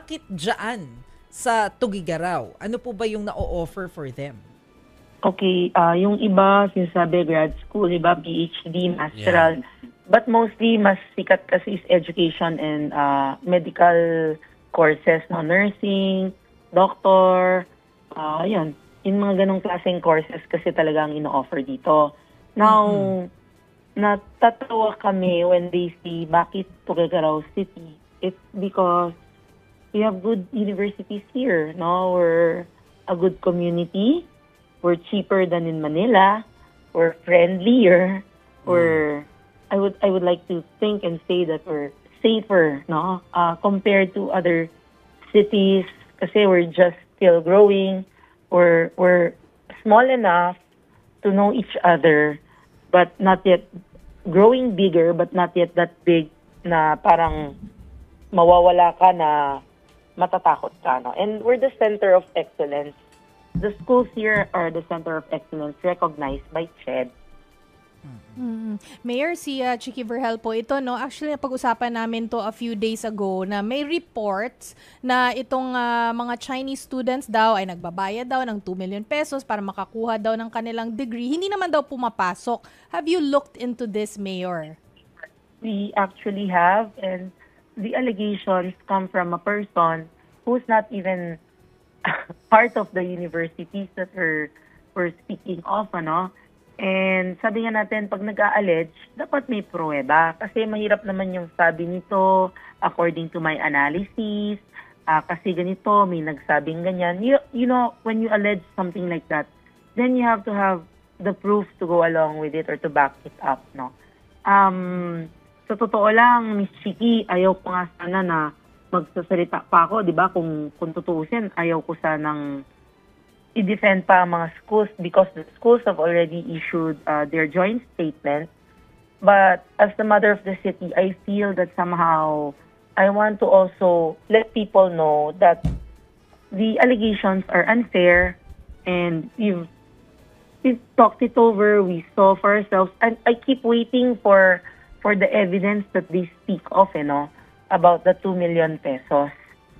bakit dyan sa Tugigaraw? Ano po ba yung na-offer for them? Okay, yung iba, sinasabi grad school, iba PhD, masteral. But mostly, mas sikat kasi is education and medical courses, no? Nursing, doctor, yun. Yung mga ganong klaseng courses kasi talagang ino-offer dito. Now, natatawa kami when they see bakit Tuguegarao City. It's because we have good universities here, no? We're a good community. We're cheaper than in Manila. We're friendlier. I would like to think and say that we're safer, no? Compared to other cities, kasi we're just still growing. We're small enough to know each other, but not yet growing bigger, but not yet that big na parang mawawala ka na matatakot ka, no? And we're the center of excellence. The schools here are the center of excellence recognized by CHED. Mayor, si Chicky Vergel po ito, no? Actually, napag-usapan namin to a few days ago na may reports na itong mga Chinese students daw ay nagbabayad daw ng 2 million pesos para makakuha daw ng kanilang degree. Hindi naman daw pumapasok. Have you looked into this, Mayor? We actually have, and the allegations come from a person who's not even part of the universities that we're speaking of, ano? And sabi nga natin, pag nag-a-allege, dapat may pruweba. Kasi mahirap naman yung sabi nito, according to my analysis, kasi ganito, may nagsabing ganyan. You know, when you allege something like that, then you have to have the proof to go along with it or to back it up, no? Sa totoo lang, Miss Chicky, ayaw ko nga sana na magsasalita pa ako, di ba? Kung tutuusin, ayaw ko sanang i-defend pa ang mga schools because the schools have already issued their joint statement. But as the mother of the city, I feel that somehow I want to also let people know that the allegations are unfair and we've talked it over, we saw for ourselves, and I keep waiting for the evidence that they speak of, you know, about the 2 million pesos.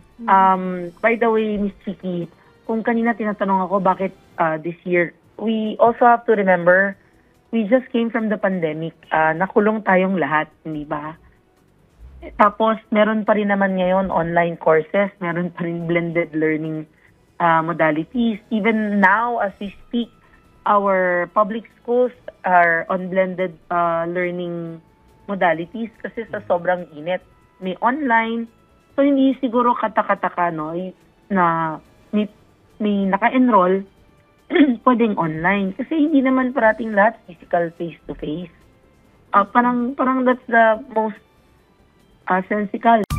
By the way, Ms. Chicky, kung kanina tinatanong ako bakit this year, we also have to remember, we just came from the pandemic. Nakulong tayong lahat, hindi ba? Tapos, meron pa rin naman ngayon online courses, meron pa rin blended learning modalities. Even now, as we speak, our public schools are on blended learning modalities kasi sa sobrang init. May online, so hindi siguro katakataka, no, na may naka-enroll, pwedeng online. Kasi hindi naman parating lahat physical face-to-face. Parang that's the most sensical.